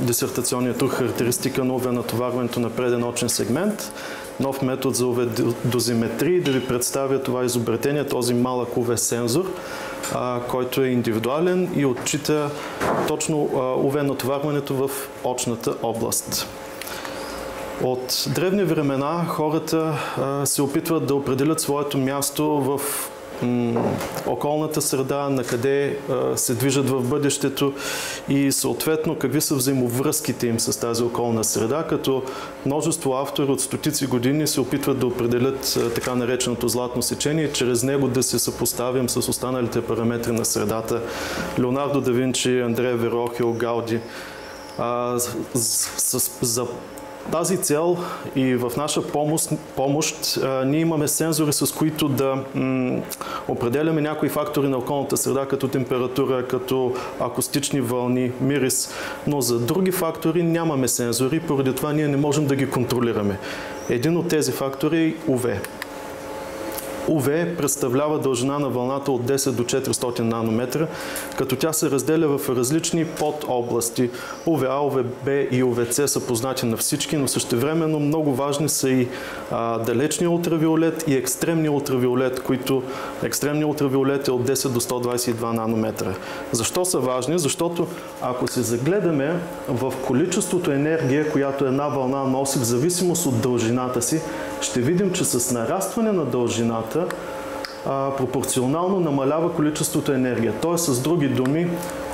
дисертационния труд характеристика на УВ натоварването на преден очен сегмент, нов метод за УВ дозиметрия, да ви представя това изобретение, този малък УВ сензор, който е индивидуален и отчита точно УВ натоварването в очната област. От древни времена хората се опитват да определят своето място в околната среда, на къде се движат в бъдещето и съответно какви са взаимовръзките им с тази околна среда, като множество автори от стотици години се опитват да определят така нареченото златно сечение и чрез него да се съпоставим с останалите параметри на средата. Леонардо да Винчи, Андреа Верохио, Гауди. За тази цел и в наша помощ ние имаме сензори, с които да определяме някои фактори на околната среда, като температура, като акустични вълни, мирис, но за други фактори нямаме сензори, поради това ние не можем да ги контролираме. Един от тези фактори е УВ. УВ представлява дължина на вълната от 10 до 400 нанометра, като тя се разделя в различни подобласти. УВА, УВБ и УВЦ са познати на всички, но същевременно много важни са и далечния ултравиолет и екстремния ултравиолет, които екстремния ултравиолет е от 10 до 122 нанометра. Защо са важни? Защото ако се загледаме в количеството енергия, която една вълна носи в зависимост от дължината си, ще видим, че с нарастване на дължината пропорционално намалява количеството енергия. Тоест, с други думи,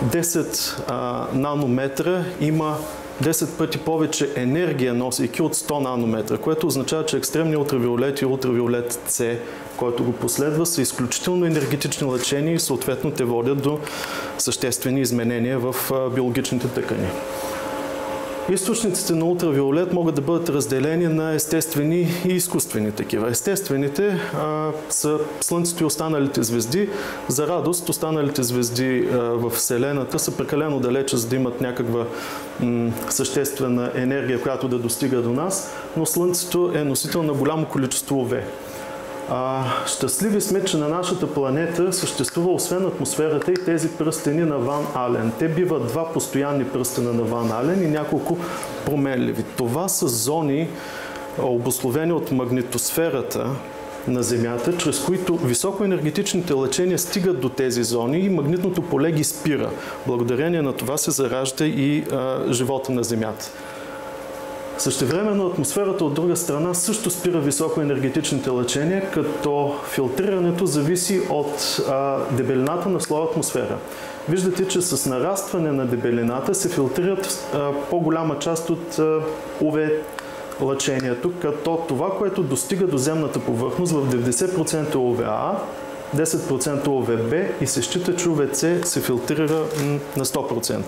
10 нанометра има 10 пъти повече енергия, носейки от 100 нанометра, което означава, че екстремният ултравиолет и ултравиолет С, който го последва, са изключително енергетични лъчения и съответно те водят до съществени изменения в биологичните тъкани. Източниците на ултравиолет могат да бъдат разделени на естествени и изкуствени такива. Естествените са Слънцето и останалите звезди. За радост, останалите звезди в Вселената са прекалено далече, за да имат някаква съществена енергия, която да достига до нас, но Слънцето е носител на голямо количество УВ. Щастливи сме, че на нашата планета съществува освен атмосферата и тези пръстени на Ван Ален. Те биват два постоянни пръстена на Ван Ален и няколко променливи. Това са зони, обусловени от магнитосферата на Земята, чрез които високоенергетичните лъчения стигат до тези зони и магнитното поле ги спира. Благодарение на това се заражда и живота на Земята. Същевременно атмосферата от друга страна също спира високоенергетичните лъчения, като филтрирането зависи от дебелината на слоя атмосфера. Виждате, че с нарастване на дебелината се филтрират по-голяма част от УВ лъчението, като това, което достига до земната повърхност в 90% УВА, 10% УВБ и се счита, че УВЦ се филтрира на 100%.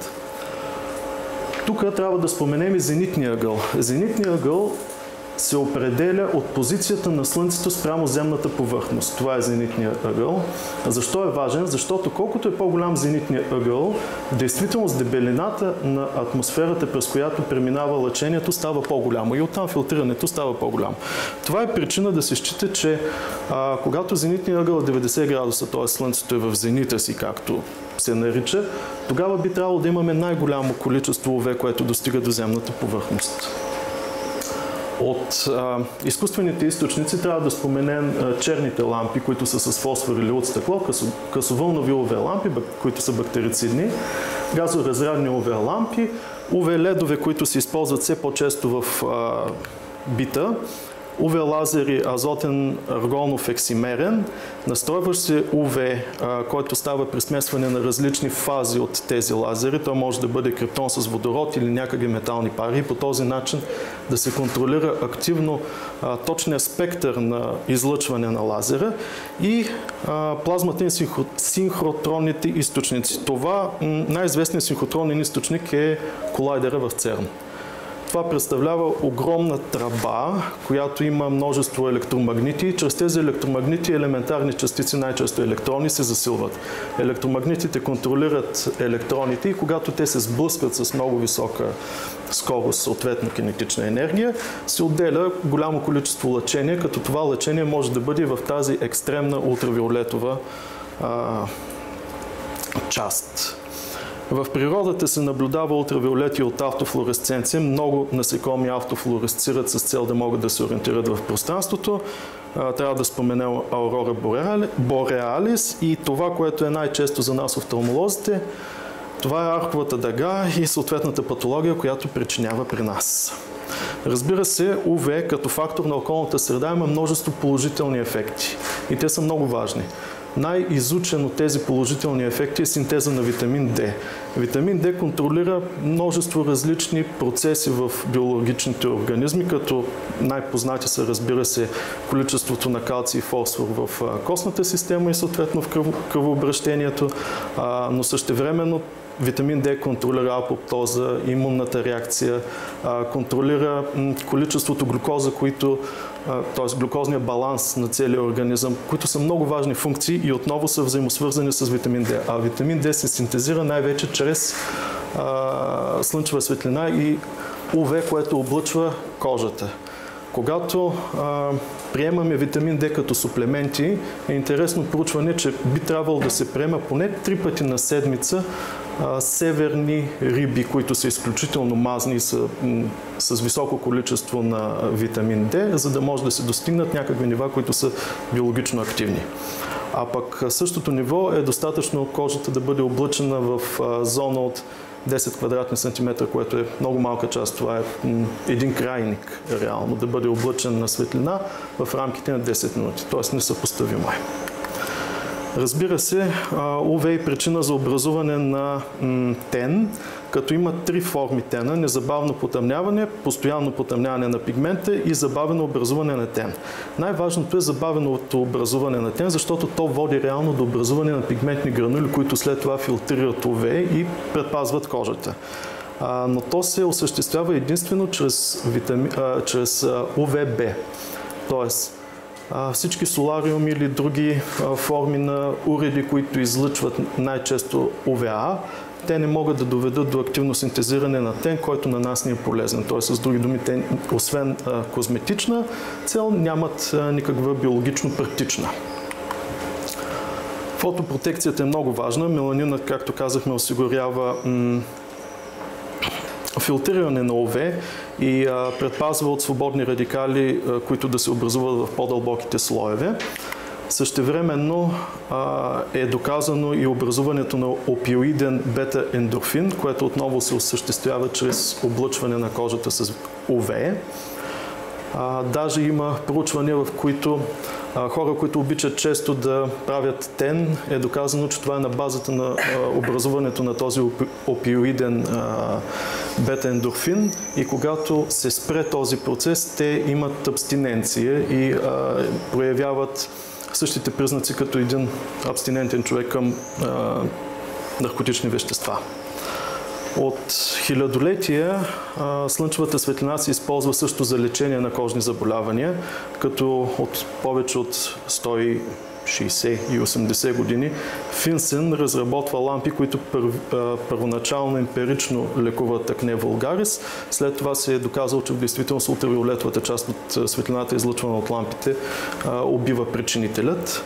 Тук трябва да споменем и зенитния ъгъл. Зенитният ъгъл се определя от позицията на Слънцето спрямо земната повърхност. Това е зенитният ъгъл. Защо е важен? Защото колкото е по-голям зенитният ъгъл, действително с дебелината на атмосферата, през която преминава лъчението, става по-голямо и оттам филтрирането става по-голямо. Това е причина да се счита, че когато зенитният ъгъл е 90 градуса, т.е. Слънцето е в зенита си, както се нарича, тогава би трябвало да имаме най-голямо количество УВ, което достига до земната повърхност. От изкуствените източници трябва да споменем черните лампи, които са с фосфор или от стъкло, късовълнови УВ лампи, които са бактерицидни, газоразрядни УВ лампи, УВ ледове, които се използват все по-често в бита, УВ лазери, азотен аргонов ексимерен, настройващ се УВ, който става при смесване на различни фази от тези лазери. Той може да бъде криптон с водород или някакви метални пари и по този начин да се контролира активно точния спектър на излъчване на лазера и плазмата и синхротронните източници. Това най-известният синхротронен източник е колайдера в ЦЕРН. Това представлява огромна тръба, която има множество електромагнити и чрез тези електромагнити елементарни частици, най-често електрони, се засилват. Електромагнитите контролират електроните и когато те се сблъскват с много висока скорост, съответно кинетична енергия, се отделя голямо количество лъчение, като това лъчение може да бъде в тази екстремна ултравиолетова част. В природата се наблюдава ултравиолети от автофлуоресценция. Много насекоми автофлуоресцират с цел да могат да се ориентират в пространството. Трябва да споменем аурора бореалис и това, което е най-често за нас офталмолозите, това е арковата дъга и съответната патология, която причинява при нас. Разбира се, УВ като фактор на околната среда има множество положителни ефекти и те са много важни. Най-изучен от тези положителни ефекти е синтеза на витамин D. Витамин D контролира множество различни процеси в биологичните организми, като най-познати са, разбира се, количеството на калций и фосфор в костната система и съответно в кръвообращението, но същевременно витамин D контролира апоптоза, имунната реакция, контролира количеството глюкоза, т.е. глюкозния баланс на целия организъм, които са много важни функции и отново са взаимосвързани с витамин D. А витамин D се синтезира най-вече чрез слънчева светлина и УВ, което облъчва кожата. Когато приемаме витамин D като суплементи, е интересно проучване, че би трябвало да се приема поне 3 пъти на седмица северни риби, които са изключително мазни и са с високо количество на витамин D, за да може да се достигнат някакви нива, които са биологично активни. А пък същото ниво е достатъчно кожата да бъде облъчена в зона от 10 квадратни сантиметра, което е много малка част. Това е един крайник, реално, да бъде облъчен на светлина в рамките на 10 минути. Т.е. несъпоставимо е. Разбира се, УВ е причина за образуване на тен, като има 3 форми тена: незабавно потъмняване, постоянно потъмняване на пигмента и забавено образуване на тен. Най-важното е забавеното образуване на тен, защото то води реално до образуване на пигментни гранули, които след това филтрират УВ и предпазват кожата. Но то се осъществява единствено чрез УВБ. Тоест, всички солариуми или други форми на уреди, които излъчват най-често УВА, те не могат да доведат до активно синтезиране на тен, който на нас ни е полезен. Т.е. с други думи, те, освен козметична цел, нямат никаква биологично практична. Фотопротекцията е много важна. Меланинът, както казахме, осигурява филтриране на УВ и предпазва от свободни радикали, които да се образуват в по-дълбоките слоеве. Същевременно е доказано и образуването на опиоиден бета-ендорфин, което отново се осъществява чрез облъчване на кожата с УВ. Даже има проучвания, в които хора, които обичат често да правят тен, е доказано, че това е на базата на образуването на този опиоиден бета-ендорфин и когато се спре този процес, те имат абстиненция и проявяват същите признаци като един абстинентен човек към наркотични вещества. От хилядолетия слънчевата светлина се използва също за лечение на кожни заболявания, като от повече от 160 и 80 години Финсен разработва лампи, които първоначално емпирично лекуват акне вулгарис. След това се е доказал, че в действителност ултравиолетовата част от светлината, излъчвана от лампите, убива причинителят.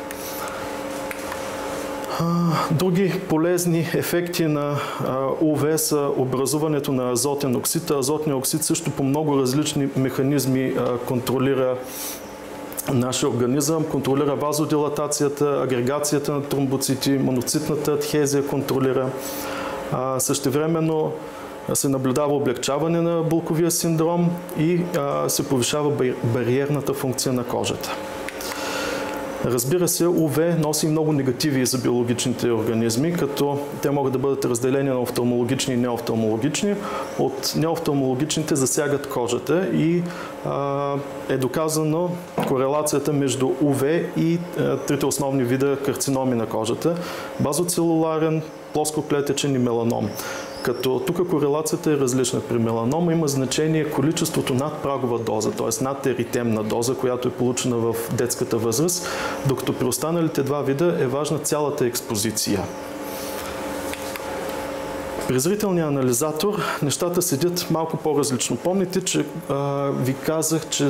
Други полезни ефекти на УВ са образуването на азотен оксид. Азотният оксид също по много различни механизми контролира нашия организъм, контролира вазодилатацията, агрегацията на тромбоцити, моноцитната адхезия контролира. Същевременно се наблюдава облегчаване на болковия синдром и се повишава бариерната функция на кожата. Разбира се, УВ носи много негативи за биологичните организми, като те могат да бъдат разделени на офталмологични и неофталмологични. От неофталмологичните засягат кожата и е доказано корелацията между УВ и трите основни вида карциноми на кожата – базоцелуларен, плоскоклетъчен и меланом. Като тук корелацията е различна. При меланома има значение количеството над прагова доза, т.е. над еритемна доза, която е получена в детската възраст, докато при останалите два вида е важна цялата експозиция. При зрителния анализатор нещата седят малко по-различно. Помните, че ви казах, че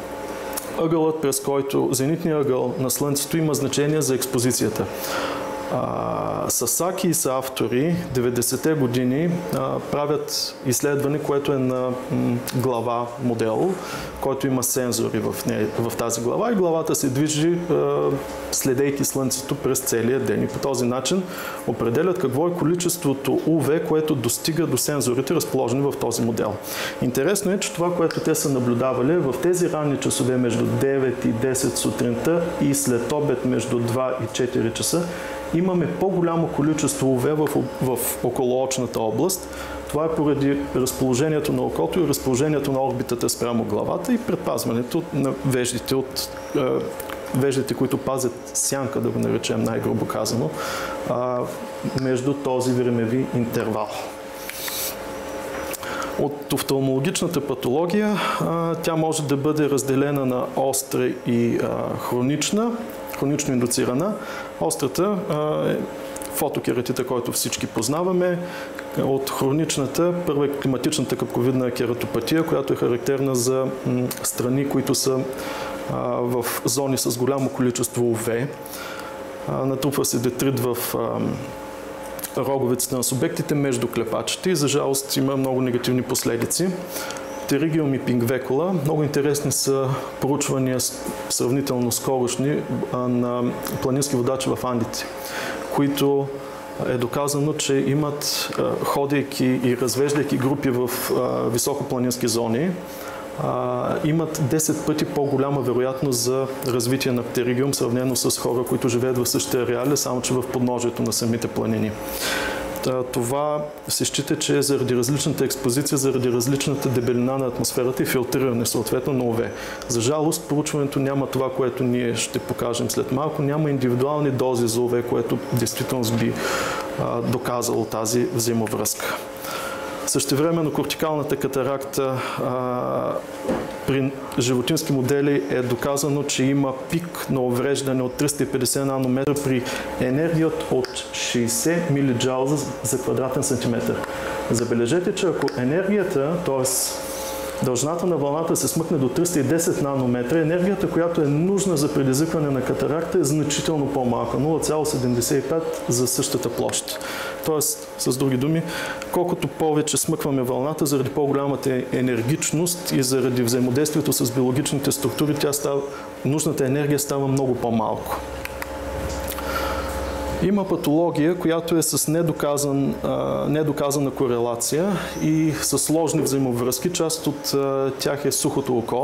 ъгълът, през който зенитният ъгъл на Слънцето има значение за експозицията. Сасаки и са автори 90-те години правят изследване, което е на глава модел, който има сензори в тази глава и главата се движи следейки Слънцето през целия ден. И по този начин определят какво е количеството УВ, което достига до сензорите, разположени в този модел. Интересно е, че това, което те са наблюдавали в тези ранни часове между 9 и 10 сутринта и след обед между 2 и 4 часа, имаме по-голямо количество УВ в околоочната област. Това е поради разположението на окото и разположението на орбитата спрямо главата и предпазването на веждите, които пазят сянка, да го наречем най-грубо казано, между този времеви интервал. От офталмологичната патология тя може да бъде разделена на остра и хронично индуцирана. Острата е фотокератита, който всички познаваме. От хроничната, първа е климатичната капковидна кератопатия, която е характерна за страни, които са в зони с голямо количество УВ. Натрупва се детрит в роговиците на субектите между клепачите и за жалост има много негативни последици. Птеригиум и пингвекула. Много интересни са проучвания, сравнително скорошни, на планински водачи в Андите, които е доказано, че имат, ходейки и развеждайки групи в високопланински зони, имат 10 пъти по-голяма вероятност за развитие на птеригиум, сравнено с хора, които живеят в същите ареали, само че в подножието на самите планини. Това се счита, че е заради различната експозиция, заради различната дебелина на атмосферата и филтриране съответно на УВ. За жалост, проучването няма това, което ние ще покажем след малко. Няма индивидуални дози за УВ, което действително би доказало тази взаимовръзка. Същевременно кортикалната катаракта при животински модели е доказано, че има пик на увреждане от 350 нанометра при енергия от 60 милиджаула за квадратен сантиметър. Забележете, че ако енергията, т.е. дължината на вълната се смъкне до 310 нанометра, енергията, която е нужна за предизвикване на катаракта, е значително по-малка, 0,75 за същата площ. Тоест, с други думи, колкото повече смъкваме вълната, заради по-голямата енергичност и заради взаимодействието с биологичните структури, нужната енергия става много по-малко. Има патология, която е с недоказана корелация и с сложни взаимовръзки. Част от тях е сухото око.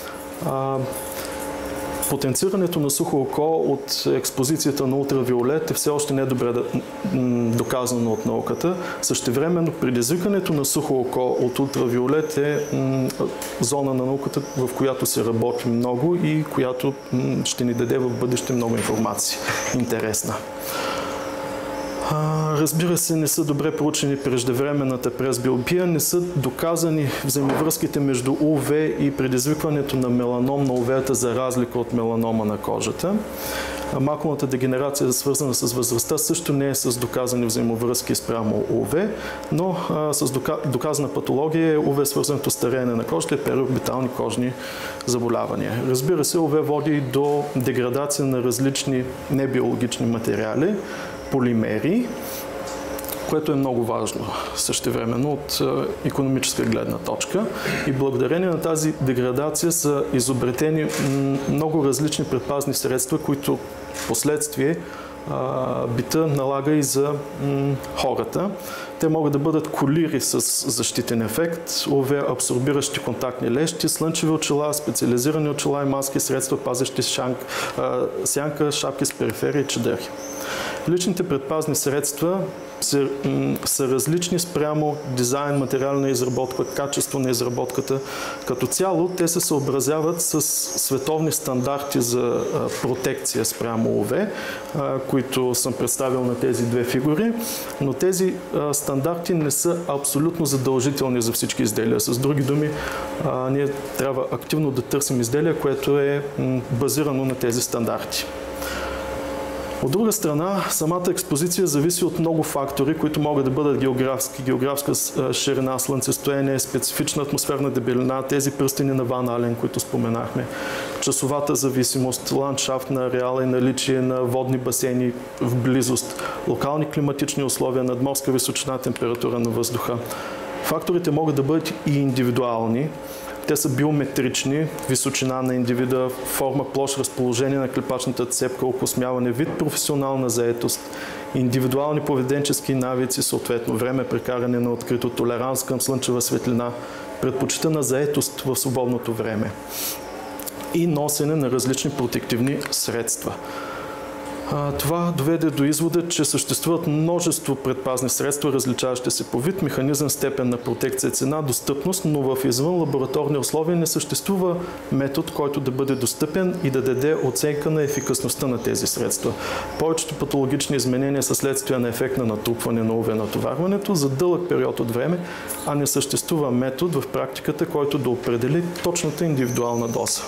Потенцирането на сухо око от експозицията на ултравиолет е все още недобре доказано от науката. Същевременно предизвикането на сухо око от ултравиолет е зона на науката, в която се работи много и която ще ни даде в бъдеще много информация. Интересна. Разбира се, не са добре проучени преждевременната пресбиопия, не са доказани взаимовръзките между УВ и предизвикването на меланом на УВ-та за разлика от меланома на кожата. Макулната дегенерация, свързана с възрастта, също не е с доказани взаимовръзки спрямо УВ, но с доказана патология е УВ свързаното стареене на кожата и периорбитални кожни заболявания. Разбира се, УВ води до деградация на различни небиологични материали, полимери, което е много важно същевременно от икономическа гледна точка. И благодарение на тази деградация са изобретени много различни предпазни средства, които последствие бита налага и за хората. Те могат да бъдат колири с защитен ефект, УВ абсорбиращи контактни лещи, слънчеви очила, специализирани очила и маски, средства, пазещи сянка, шапки с периферия и чадъри. Личните предпазни средства са различни спрямо дизайн, материална изработка, качество на изработката. Като цяло те се съобразяват с световни стандарти за протекция спрямо УВ, които съм представил на тези две фигури, но тези стандарти не са абсолютно задължителни за всички изделия. С други думи, ние трябва активно да търсим изделие, което е базирано на тези стандарти. От друга страна, самата експозиция зависи от много фактори, които могат да бъдат географска ширина, слънцестояние, специфична атмосферна дебелина, тези пръстени на Ван Ален, които споменахме, часовата зависимост, ландшафтна ареала и наличие на водни басейни в близост, локални климатични условия, надморска височина, температура на въздуха. Факторите могат да бъдат и индивидуални. Те са биометрични, височина на индивида, форма, площ, разположение на клепачната цепка, окосмяване, вид, професионална заетост, индивидуални поведенчески навици, съответно време прекаране на открито, толеранс към слънчева светлина, предпочитана заетост в свободното време и носене на различни протективни средства. Това доведе до извода, че съществуват множество предпазни средства, различаващи се по вид, механизъм, степен на протекция, цена, достъпност, но в извън лабораторни условия не съществува метод, който да бъде достъпен и да даде оценка на ефикасността на тези средства. Повечето патологични изменения са следствие на ефект на натрупване на УВ натоварването за дълъг период от време, а не съществува метод в практиката, който да определи точната индивидуална доза.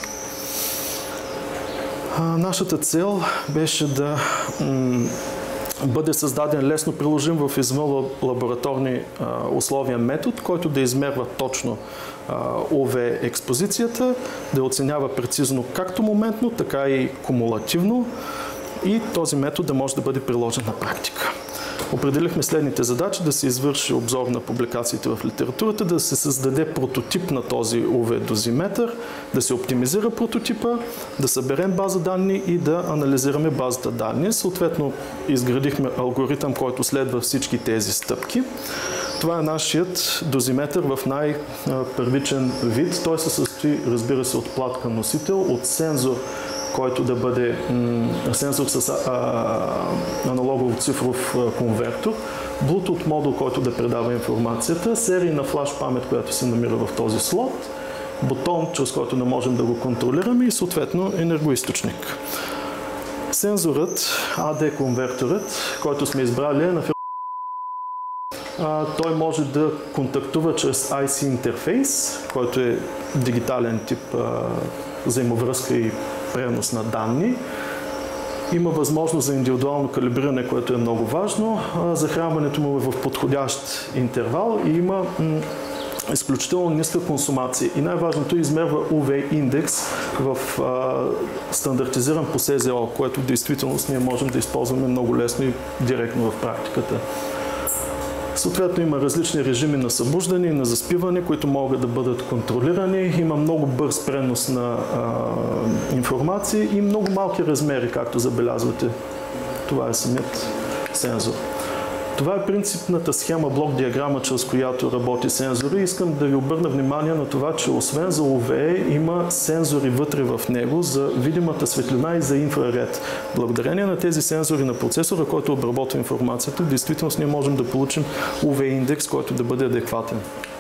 Нашата цел беше да бъде създаден лесно приложим в извън лабораторни условия метод, който да измерва точно УВ експозицията, да оценява прецизно както моментно, така и кумулативно и този метод да може да бъде приложен на практика. Определихме следните задачи: да се извърши обзор на публикациите в литературата, да се създаде прототип на този УВ дозиметър, да се оптимизира прототипа, да съберем база данни и да анализираме базата данни. Съответно, изградихме алгоритъм, който следва всички тези стъпки. Това е нашият дозиметър в най-първичен вид. Той се състои, разбира се, от платка носител, от сензор, който да бъде сенсор с аналогов цифров конвертор, Bluetooth модул, който да предава информацията, серийна флаш памет, която се намира в този слот, бутон, чрез който не можем да го контролираме и съответно енергоизточник. Сензорът, AD конверторът, който сме избрали е на той може да контактува чрез IC интерфейс, който е дигитален тип взаимовръзка и пренос на данни. Има възможност за индивидуално калибриране, което е много важно. Захранването му е в подходящ интервал и има изключително ниска консумация. И най-важното измерва UV индекс в стандартизиран по СЗО, което в действителност ние можем да използваме много лесно и директно в практиката. Съответно има различни режими на събуждане и на заспиване, които могат да бъдат контролирани. Има много бърз пренос на информация и много малки размери, както забелязвате. Това е самият сензор. Това е принципната схема, блок диаграма, чрез която работи сензори. Искам да ви обърна внимание на това, че освен за UV има сензори вътре в него за видимата светлина и за инфраред. Благодарение на тези сензори на процесора, който обработва информацията, в действителност ние можем да получим UV индекс, който да бъде адекватен.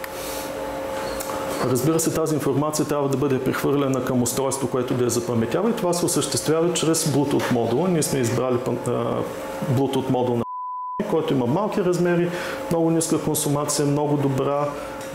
Разбира се, тази информация трябва да бъде прехвърлена към устройство, което да я запаметява и това се осъществява чрез Bluetooth модула. Ние сме избрали Bluetooth модул, който има малки размери, много ниска консумация, много добра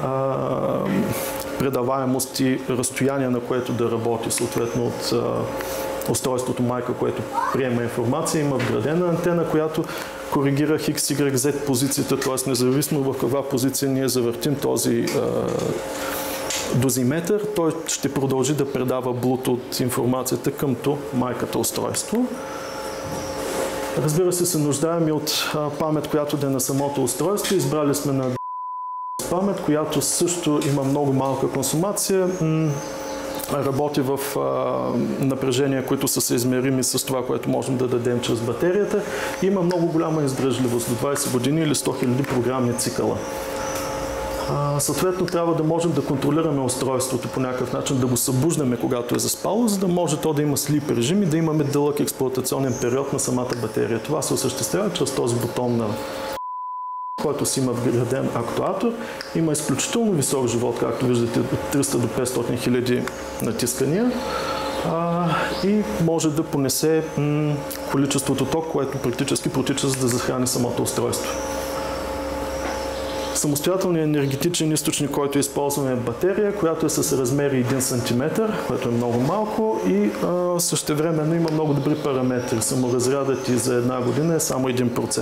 предаваемост и разстояние, на което да работи, съответно от устройството майка, което приема информация. Има вградена антена, която коригира X, Y, Z позицията, т.е. независимо в каква позиция ние завъртим този дозиметър, той ще продължи да предава Bluetooth информацията къмто майката устройство. Разбира се, нуждаем и от памет, която да е на самото устройство. Избрали сме на памет, която също има много малка консумация. Работи в напрежения, които са съизмерими с това, което можем да дадем чрез батерията. Има много голяма издръжливост, до 20 години или 100 000 програмни цикъла. Съответно, трябва да можем да контролираме устройството по някакъв начин, да го събуждаме, когато е заспало, за да може то да има слип режим и да имаме дълъг експлоатационен период на самата батерия. Това се осъществява чрез този бутон, който си има вграден актуатор. Има изключително висок живот, както виждате, от 300 до 500 хиляди натискания и може да понесе количеството ток, което практически протича, за да захрани самото устройство. Самостоятелният енергетичен източник, който използваме, е батерия, която е с размери 1 см, което е много малко и същевременно има много добри параметри. Саморазрядът и за една година е само 1%.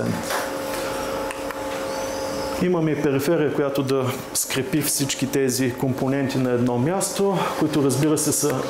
Имаме и периферия, която да скрепи всички тези компоненти на едно място, които разбира се са,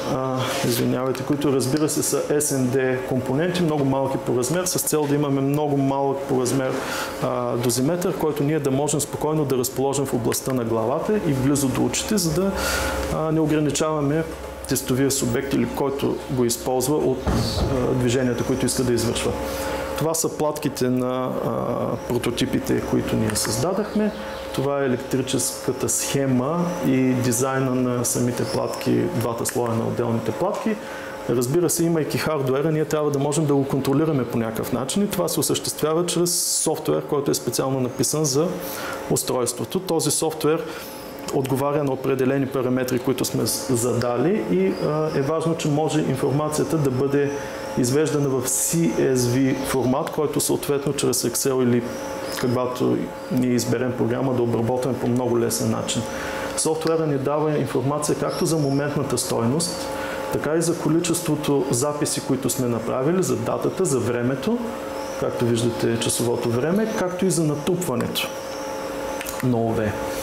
SND компоненти, много малки по размер, с цел да имаме много малък по размер дозиметър, който ние да можем спокойно да разположим в областта на главата и близо до очите, за да не ограничаваме тестовия субект или който го използва от движенията, които иска да извършва. Това са платките на прототипите, които ние създадахме. Това е електрическата схема и дизайна на самите платки, двата слоя на отделните платки. Разбира се, имайки хардуера, ние трябва да можем да го контролираме по някакъв начин и това се осъществява чрез софтуер, който е специално написан за устройството. Този софтуер отговаря на определени параметри, които сме задали и е важно, че може информацията да бъде извеждана в CSV формат, който съответно чрез Excel или каквато ние изберем програма да обработваме по много лесен начин. Софтуера ни дава информация както за моментната стойност, така и за количеството записи, които сме направили, за датата, за времето, както виждате часовото време, както и за натрупването на ОВ.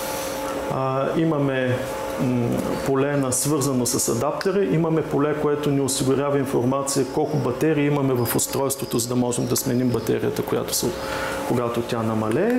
Имаме поле свързано с адаптера, имаме поле, което ни осигурява информация колко батерии имаме в устройството, за да можем да сменим батерията, когато тя намалее.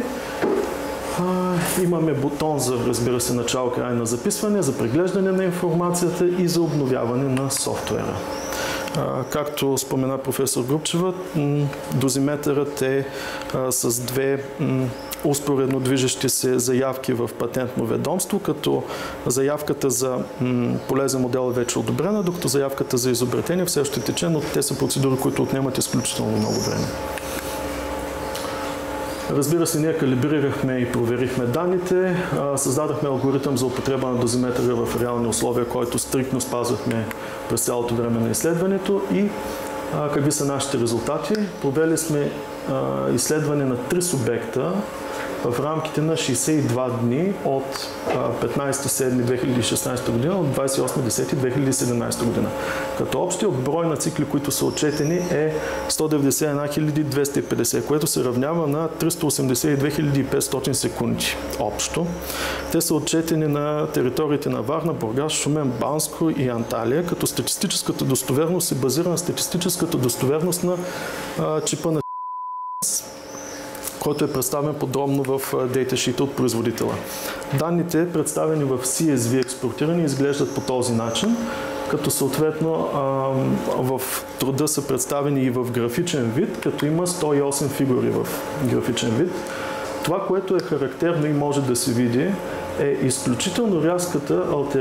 Имаме бутон за, разбира се, начало, край на записване, за преглеждане на информацията и за обновяване на софтуера. Както спомена професор Грубчева, дозиметърът е с две успоредно движещи се заявки в патентно ведомство, като заявката за полезен модел е вече одобрена, докато заявката за изобретение все още тече, но те са процедури, които отнемат изключително много време. Разбира се, ние калибрирахме и проверихме данните, създадахме алгоритъм за употреба на дозиметъра в реални условия, който стриктно спазвахме през цялото време на изследването и какви са нашите резултати. Провели сме изследване на 3 субекта в рамките на 62 дни от 15.7.2016 година от 28.10.2017 година. Като общият брой на цикли, които са отчетени е 191 250, което се равнява на 382 500 секунди общо. Те са отчетени на териториите на Варна, Бургас, Шумен, Банско и Анталия, като статистическата достоверност се базира на статистическата достоверност на чипа на който е представен подробно в дейташита от производителя. Данните, представени в CSV експортирани, изглеждат по този начин, като съответно в труда са представени и в графичен вид, като има 108 фигури в графичен вид. Това, което е характерно и може да се види, е изключително рязко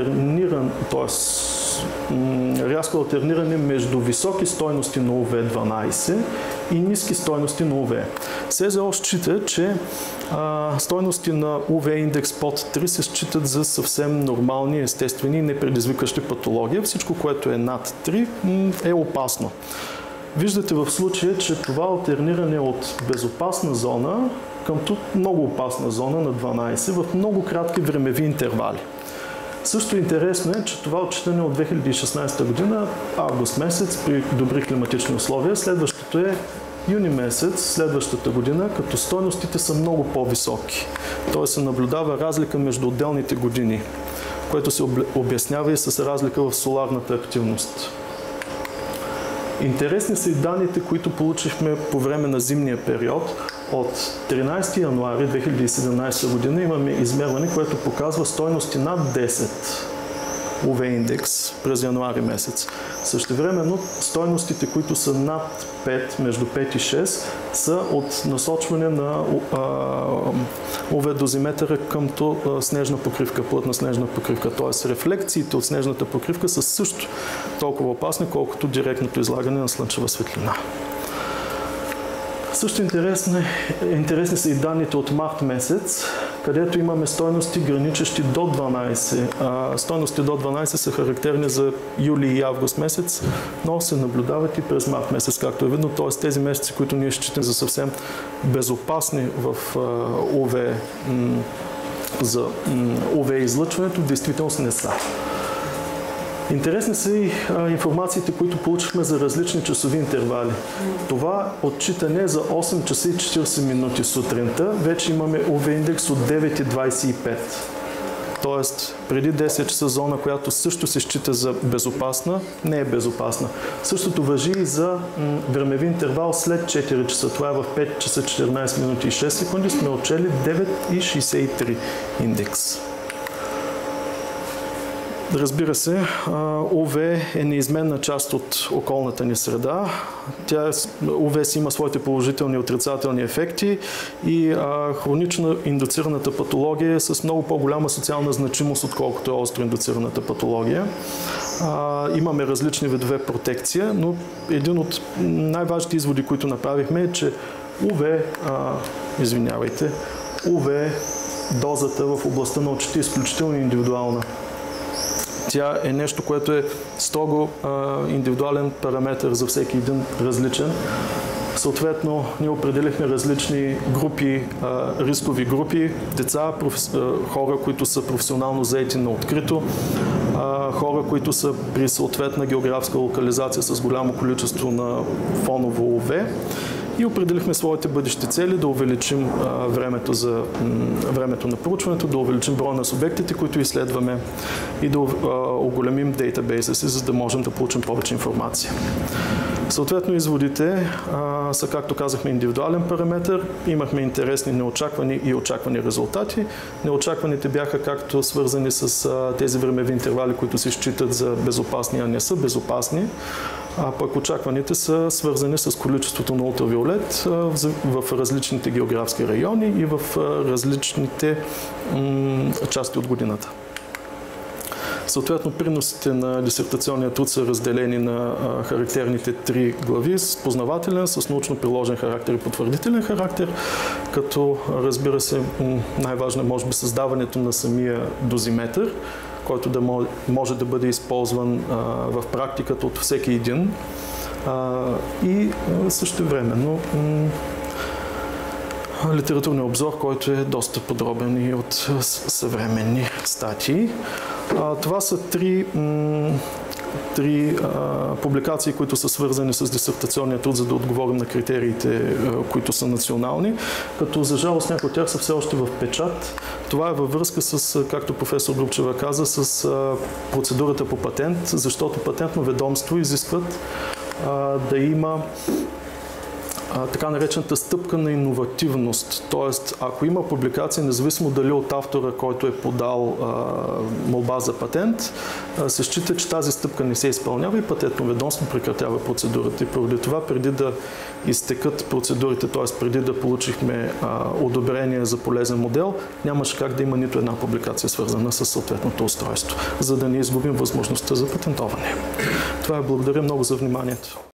алтерниране между високи стойности на UV12 и ниски стойности на UV. СЗО счита, че стойности на UV индекс под 3 се считат за съвсем нормални, естествени и непредизвикащи патология. Всичко, което е над 3, е опасно. Виждате в случая, че това алтерниране от безопасна зона към много опасна зона на 12 в много кратки времеви интервали. Също интересно е, че това отчитане от 2016 година, август месец, при добри климатични условия. Следващото е юни месец, следващата година, като стойностите са много по-високи. Тоест се наблюдава разлика между отделните години, което се обяснява и с разлика в соларната активност. Интересни са и данните, които получихме по време на зимния период. От 13 януари 2017 година имаме измерване, което показва стойности над 10 UV индекс през януари месец. Същевременно стойностите, които са над 5, между 5 и 6, са от насочване на UV дозиметъра към снежна покривка, плътна снежна покривка. Т.е. рефлекциите от снежната покривка са също толкова опасни, колкото директното излагане на слънчева светлина. Също интересни са и данните от март месец, където имаме стойности граничещи до 12. Стойности до 12 са характерни за юли и август месец, но се наблюдават и през март месец, както е видно. Т.е. тези месеци, които ние считаме за съвсем безопасни в UV за UV излъчването, в действителност не са. Интересни са и информациите, които получихме за различни часови интервали. Това отчитане за 8 часа и 40 минути сутринта, вече имаме UV индекс от 9,25. Тоест, преди 10 часа зона, която също се счита за безопасна, не е безопасна. Същото важи и за времеви интервал след 4 часа. Това е в 5 часа 14 минути и 6 секунди. Сме отчели 9,63 индекс. Разбира се, UV е неизменна част от околната ни среда. UV си има своите положителни и отрицателни ефекти и хронично индуцираната патология е с много по-голяма социална значимост, отколкото е остро индуцираната патология. Имаме различни видове протекция, но един от най-важните изводи, които направихме е, че UV дозата в областта на очите е изключително индивидуална. Тя е нещо, което е строго индивидуален параметр за всеки един различен. Съответно, ние определихме различни групи, рискови групи, деца, хора, които са професионално заети на открито, хора, които са при съответна географска локализация с голямо количество на фоново UV. И определихме своите бъдещи цели да увеличим времето на проучването, да увеличим броя на субектите, които изследваме и да оголемим дейтабейса си, за да можем да получим повече информация. Съответно, изводите са, както казахме, индивидуален параметр. Имахме интересни неочаквани и очаквани резултати. Неочакваните бяха както свързани с тези времеви интервали, които се считат за безопасни, а не са безопасни. А пък очакваните са свързани с количеството на ултравиолет в различните географски райони и в различните части от годината. Съответно, приносите на дисертационния труд са разделени на характерните три глави с познавателен, с научно-приложен характер и потвърдителен характер, като, разбира се, най-важно е, може би, създаването на самия дозиметър, който да може да бъде използван в практиката от всеки един и същевременно литературния обзор, който е доста подробен и от съвременни статии. Това са три публикации, които са свързани с дисертационния труд, за да отговорим на критериите, които са национални, като за жалост някои от тях са все още в печат. Това е във връзка с, както професор Грубчева каза, с процедурата по патент, защото патентно ведомство изискват да има така наречената стъпка на иновативност. Тоест, ако има публикация, независимо дали от автора, който е подал молба за патент, се счита, че тази стъпка не се изпълнява и патентно ведомство прекратява процедурата. И поради това, преди да изтекат процедурите, т.е. преди да получихме одобрение за полезен модел, нямаше как да има нито една публикация, свързана с съответното устройство, за да не изгубим възможността за патентоване. Това е. Благодаря много за вниманието.